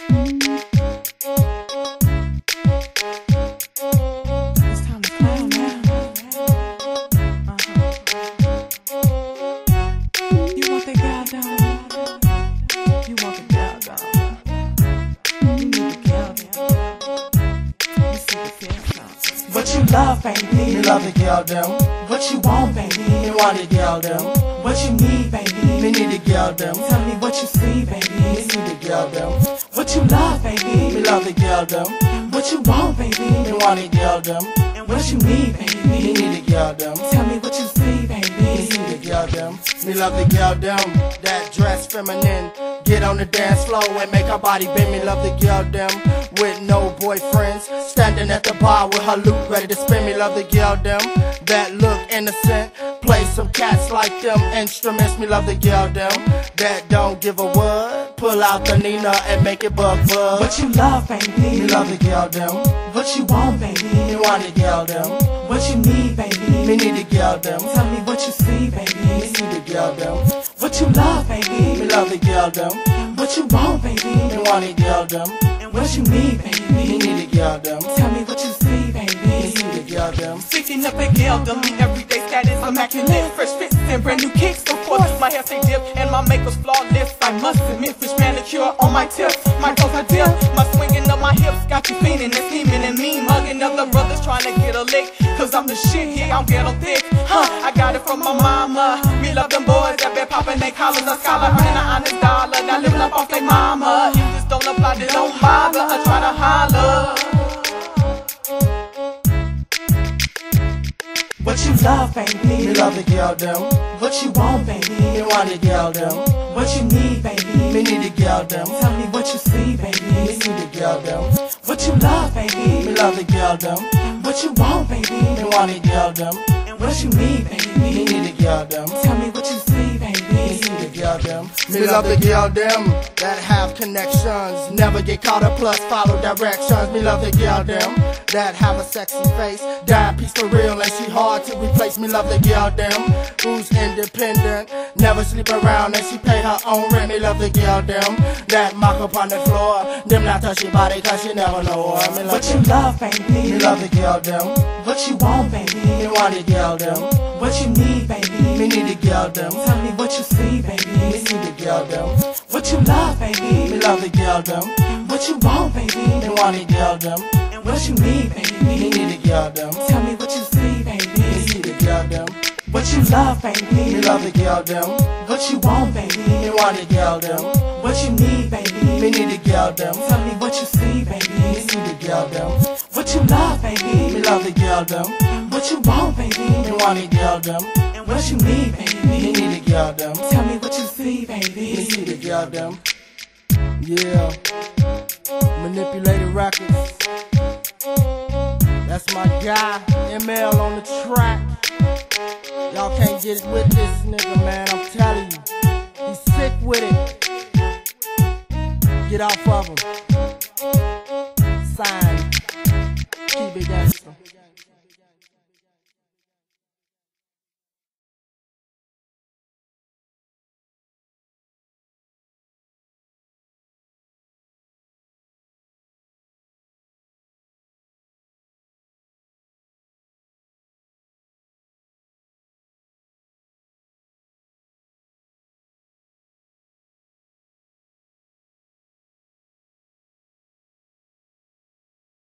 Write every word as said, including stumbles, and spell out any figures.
time to clown now. Uh-huh. You want that gal down? You want the gal down? You need the gal down. You see the gal down. What you love, baby? Me love the girl them. What you want, baby? Me want the girl them. What you need, baby? Me need the girl them. Tell me what you see, baby. Me see the girl them. What you love, baby? Me love the girl them. What you want, baby? Me want the girl them. What you need, Me baby? need the girl them. Tell me what you see, Me baby. see the girl them. Me love the girl them. That dress feminine. Get on the dance floor and make her body bend. Me love the girl them. With no boyfriends, standing at the bar with her loot ready to spin. Me love the girl them. That look innocent. Play some cats like them instruments. Me love the girl them. That don't give a word. Pull out the Nina and make it bug bug. What you love, baby? Me love the girl them. What you want, baby? Me want the girl them. What you need, baby? Me need the girl them. Tell me what you see, Me baby. see the girl them. What you love, baby? Me love the girl them. What you want, baby? Me want the girl them. What you need, Me baby? need the girl them. Tell me what you see, Me baby. see the girl them. Picking up a girl, them me everyday status, immaculate, fresh fits and brand new kicks. Of course, my hair stay dip and my makeup's flawless. I must admit, fish manicure on my tips, my toes are dip, my swinging up my hips got you fiending and scheming and me mugging other brothers trying to get a lick. Cause I'm the shit, yeah, I'm ghetto thick. Huh, I got it from my mama. Me love them boys that been popping they collars, a scholar earning an honest dollar. Now living up off they mama. You just don't apply, they don't bother. I try to holler. What you love, baby? Me love the girl them. What you want, Me baby? want the girl them. What you need, Me baby? need the girl them. Tell me what you see, Me baby. see the girl them. What you love, Me baby? love the girl them. What you want, Me baby? want the girl them. What you need, Me baby? need the girl them. Tell me what you see, Me baby. see the girl them. Me love the girl them that have connections. Never get caught up, plus follow directions. Me love the girl them that have a sexy face. Dime piece for real and she hard to replace. Me love the girl them who's independent. Never sleep around and she pay her own rent. Me love the girl them that mock up on the floor. Them not touch your body cause she never know her. Me love What you love, Me baby? love the girl them. What you want, Me baby? want the girl them. What you need, Me baby? need the girl them. Tell me what you see, Me baby. see the girl them. What you love, Me baby? love the girl them. What you want, Me baby? want the girl them. What you need, Me baby? need the girl them. Tell me what you see, Me baby. see the girl them. What you love, Me baby? love the girl them. What you want, Me baby? want the girl them. What you need, Me baby? need the girl them. Tell me what you see, Me baby. see the girl them. What you love, Me baby? love the girl them. What you want, Me baby? want the girl them. What you need, Me baby? need the girl them. Tell me what you see, Me baby. see the girl them. Yeah. Manipulated records. That's my guy, M L on the track. Y'all can't get it with this nigga, man. I'm telling you. He's sick with it. Get off of him. Sign. Keep it down.